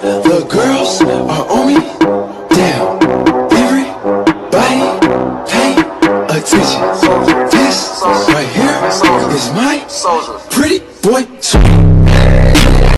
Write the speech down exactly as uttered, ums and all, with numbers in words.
The girls are on me. Damn, everybody pay attention. This right here is my pretty boy.